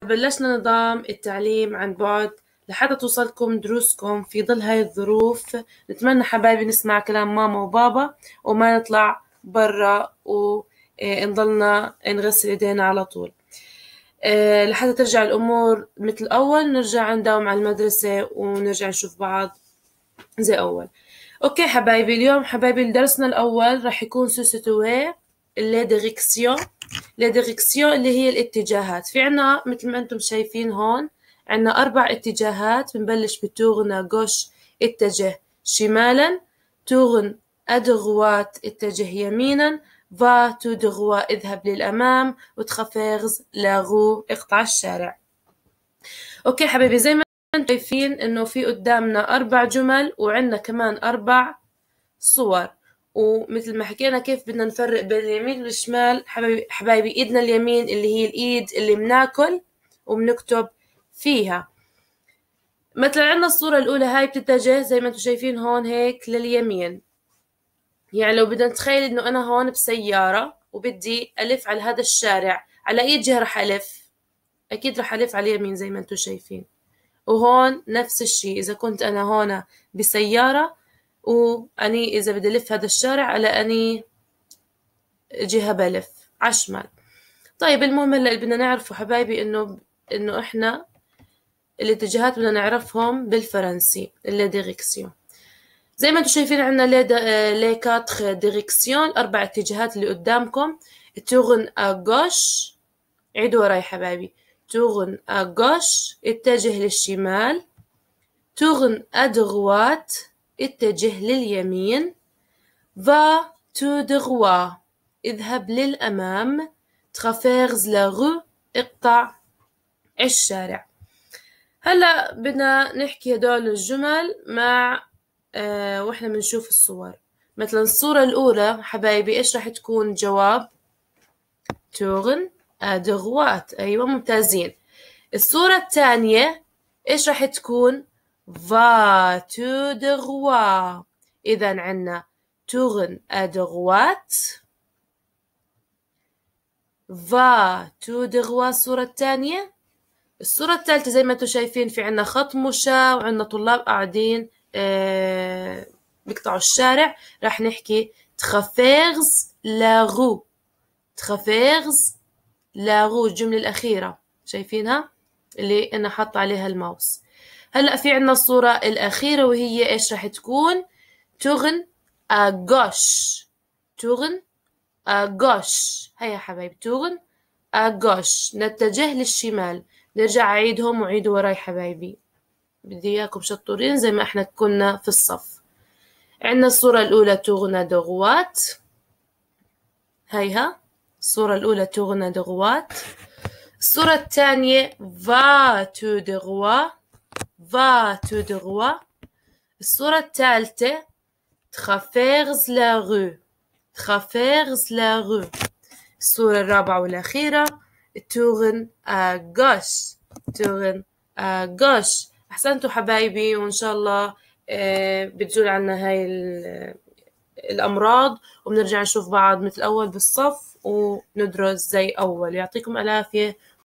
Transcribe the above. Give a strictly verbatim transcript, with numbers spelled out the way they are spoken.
بلشنا نظام التعليم عن بعد لحتى توصلكم دروسكم في ظل هاي الظروف. نتمنى حبايبي نسمع كلام ماما وبابا وما نطلع برا ونضلنا نغسل ايدينا على طول لحتى ترجع الأمور مثل أول، نرجع نداوم على المدرسة ونرجع نشوف بعض زي أول. أوكي حبايبي، اليوم حبايبي درسنا الأول راح يكون سوستوي لي ديريكسيون. لي ديريكسيون اللي هي الاتجاهات. في عنا مثل ما أنتم شايفين هون عنا أربع اتجاهات. بنبلش بتورنا غوش اتجه شمالا، تورن أدغوات اتجه يمينا، فا تو دغوا اذهب للأمام، وتخفيغز لاغو اقطع الشارع. أوكي حبايبي، زي ما انتم شايفين إنه في قدامنا أربع جمل وعنا كمان أربع صور، ومثل ما حكينا كيف بدنا نفرق بين اليمين والشمال. حبايبي, حبايبي إيدنا اليمين اللي هي الإيد اللي بناكل وبنكتب فيها. مثلا عندنا الصورة الأولى هاي بتتجه زي ما انتم شايفين هون هيك لليمين. يعني لو بدنا نتخيل إنه أنا هون بسيارة وبدي ألف على هذا الشارع، على أي جهة رح ألف؟ أكيد رح ألف على اليمين زي ما انتم شايفين. وهون نفس الشيء، إذا كنت أنا هون بسيارة وأني إذا بدي ألف هذا الشارع على أني جهة بلف على الشمال. طيب المهم هلا اللي بدنا نعرفه حبايبي إنه إنه إحنا الاتجاهات بدنا نعرفهم بالفرنسي، اللي ديريكسيون. زي ما انتم شايفين عندنا لي لي كاتر ديريكسيون، أربع اتجاهات اللي قدامكم. تورن أ غوش، عيدوا وراي حبايبي، تورن أ غوش اتجه للشمال، تورن أ دغوات اتجه لليمين، فا تو دغوا اذهب للأمام، ترافيرز لا رو اقطع الشارع. هلا بدنا نحكي هدول الجمل مع آه واحنا بنشوف الصور. مثلا الصورة الأولى حبايبي إيش راح تكون جواب؟ تورن أ دغوات. أيوة ممتازين. الصورة الثانية إيش راح تكون؟ فا تو دغوا. إذا عنا تورن أ دغوات، فا تو دغوا الصورة الثانية. الصورة الثالثة زي ما انتم شايفين في عنا خط مشاة وعنا طلاب قاعدين آه بيقطعوا الشارع. راح نحكي تخافيرز لاغو. تخافيرز لاغو الجملة الأخيرة شايفينها اللي أنا حط عليها الماوس. هلأ في عنا الصورة الأخيرة وهي إيش راح تكون؟ تورن أغوش. تورن أغوش. هيا حبايب، تورن أغوش نتجه للشمال. نرجع أعيدهم وعيدوا وراي حبايبي، بدي إياكم شطورين زي ما إحنا كنا في الصف. عندنا الصورة الأولى تورنا دغوات، هيها الصورة الأولى تورنا دغوات. الصورة الثانية فا تو دغوا، فا تو دغوا. الصورة الثالثة تخافيرز لا رو، تخافيرز لا رو. الصورة الرابعة والأخيرة تورن أغوش، تورن أغوش. أحسنتوا حبايبي، وإن شاء الله بتزول عنا هاي الأمراض وبنرجع نشوف بعض مثل أول بالصف وندرس زي أول. يعطيكم العافية.